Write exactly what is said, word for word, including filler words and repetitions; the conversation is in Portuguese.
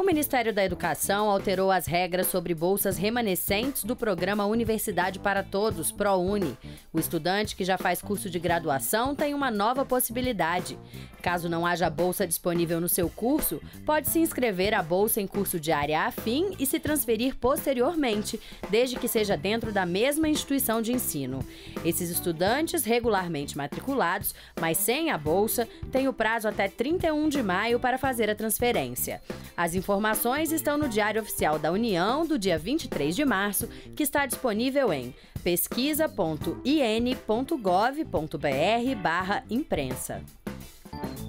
Ministério da Educação alterou as regras sobre bolsas remanescentes do programa Universidade para Todos, ProUni. O estudante que já faz curso de graduação tem uma nova possibilidade. Caso não haja bolsa disponível no seu curso, pode se inscrever à bolsa em curso de área afim e se transferir posteriormente, desde que seja dentro da mesma instituição de ensino. Esses estudantes regularmente matriculados, mas sem a bolsa, têm o prazo até trinta e um de maio para fazer a transferência. As informações estão no Diário Oficial da União, do dia vinte e três de março, que está disponível em pesquisa ponto i n ponto gov ponto b r barra imprensa.